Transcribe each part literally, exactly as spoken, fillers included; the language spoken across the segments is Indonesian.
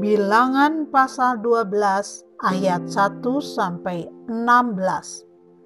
Bilangan pasal dua belas ayat satu sampai enam belas.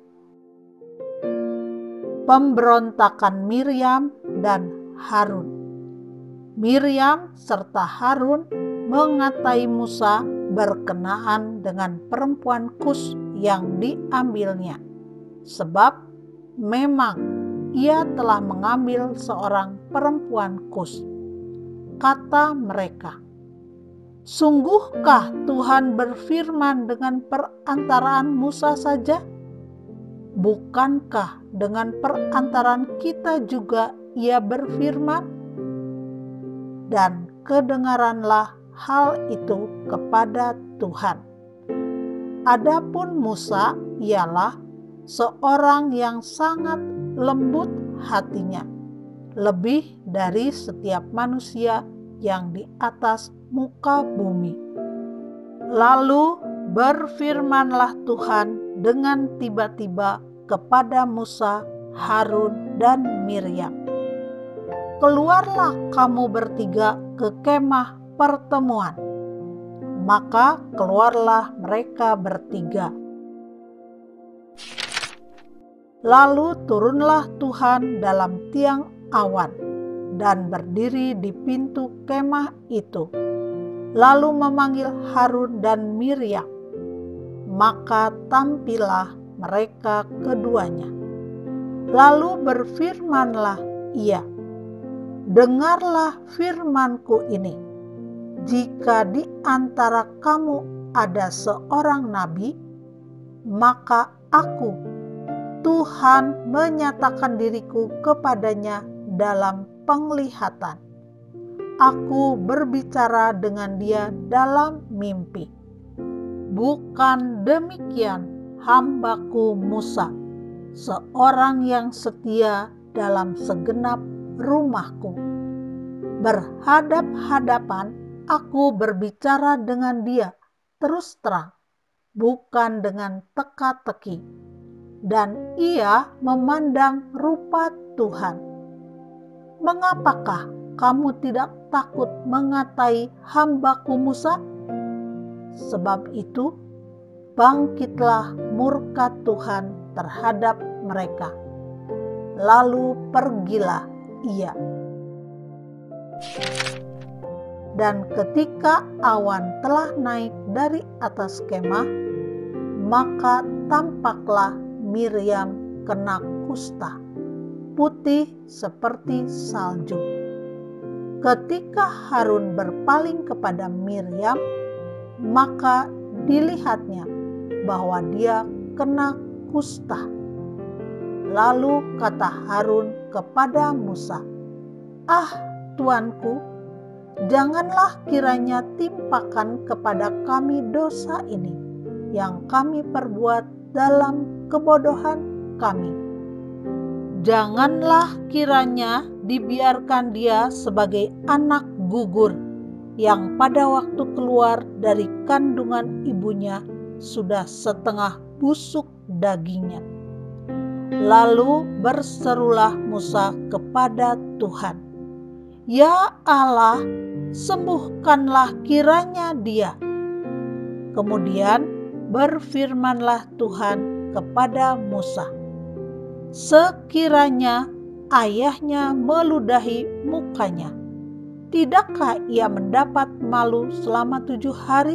Pemberontakan Miriam dan Harun. Miriam serta Harun mengatai Musa berkenaan dengan perempuan Kus yang diambilnya, sebab memang ia telah mengambil seorang perempuan Kus. Kata mereka, "Sungguhkah Tuhan berfirman dengan perantaraan Musa saja? Bukankah dengan perantaraan kita juga ia berfirman?" Dan kedengaranlah hal itu kepada Tuhan. Adapun Musa ialah seorang yang sangat lembut hatinya, lebih dari setiap manusia yang di atas muka bumi. Lalu berfirmanlah Tuhan dengan tiba-tiba kepada Musa, Harun, dan Miriam, "Keluarlah kamu bertiga ke kemah pertemuan." Maka keluarlah mereka bertiga. Lalu turunlah Tuhan dalam tiang awan dan berdiri di pintu kemah itu, lalu memanggil Harun dan Miriam. Maka tampillah mereka keduanya. Lalu berfirmanlah ia, "Dengarlah firmanku ini. Jika di antara kamu ada seorang nabi, maka aku, Tuhan, menyatakan diriku kepadanya dalam penglihatan. Aku berbicara dengan dia dalam mimpi. Bukan demikian hambaku Musa, seorang yang setia dalam segenap rumahku. Berhadap-hadapan aku berbicara dengan dia terus terang, bukan dengan teka-teki, dan ia memandang rupa Tuhan. Mengapakah kamu tidak takut mengatai hambaku Musa? Sebab itu, bangkitlah murka Tuhan terhadap mereka. Lalu pergilah ia. Dan ketika awan telah naik dari atas kemah, maka tampaklah Miriam kena kusta, putih seperti salju. Ketika Harun berpaling kepada Miriam, maka dilihatnya bahwa dia kena kusta. Lalu kata Harun kepada Musa, "Ah, tuanku, janganlah kiranya timpakan kepada kami dosa ini yang kami perbuat dalam kebodohan kami. Janganlah kiranya dibiarkan dia sebagai anak gugur yang pada waktu keluar dari kandungan ibunya sudah setengah busuk dagingnya." Lalu berserulah Musa kepada Tuhan, "Ya Allah, sembuhkanlah kiranya dia." Kemudian berfirmanlah Tuhan kepada Musa, "Sekiranya ayahnya meludahi mukanya, tidakkah ia mendapat malu selama tujuh hari?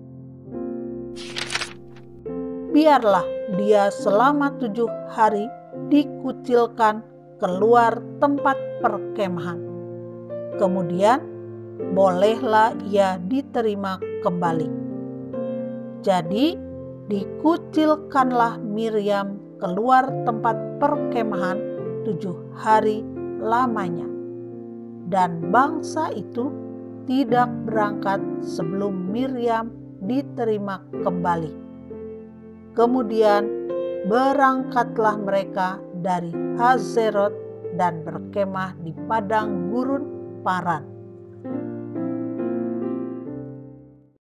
Biarlah dia selama tujuh hari dikucilkan keluar tempat perkemahan. Kemudian bolehlah ia diterima kembali." Jadi dikucilkanlah Miriam keluar tempat perkemahan tujuh hari lamanya. Dan bangsa itu tidak berangkat sebelum Miriam diterima kembali. Kemudian berangkatlah mereka dari Hazerot dan berkemah di padang gurun Paran.